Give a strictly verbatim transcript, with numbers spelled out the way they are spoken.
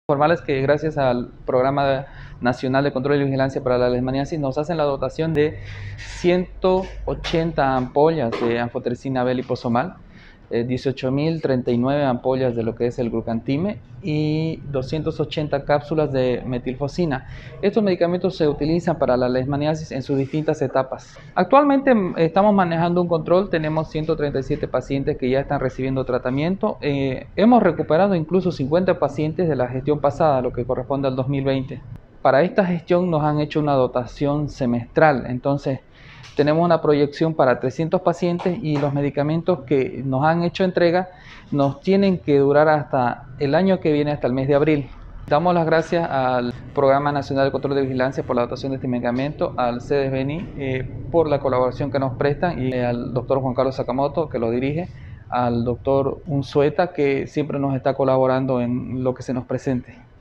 Formales que gracias al Programa Nacional de Control y Vigilancia para la Leishmaniasis nos hacen la dotación de ciento ochenta ampollas de anfotericina B liposomal, eh, dieciocho mil treinta y nueve ampollas de lo que es el glucantime y doscientas ochenta cápsulas de metilfosina. Estos medicamentos se utilizan para la leishmaniasis en sus distintas etapas. Actualmente estamos manejando un control, tenemos ciento treinta y siete pacientes que ya están recibiendo tratamiento. Eh, hemos recuperado incluso cincuenta pacientes de la gestión pasada, lo que corresponde al dos mil veinte. Para esta gestión nos han hecho una dotación semestral, entonces tenemos una proyección para trescientos pacientes y los medicamentos que nos han hecho entrega nos tienen que durar hasta el año que viene, hasta el mes de abril. Damos las gracias al Programa Nacional de Control de Vigilancia por la dotación de este medicamento, al C D S B N I eh, por la colaboración que nos prestan y al doctor Juan Carlos Sakamoto, que lo dirige, al doctor Unzueta, que siempre nos está colaborando en lo que se nos presente.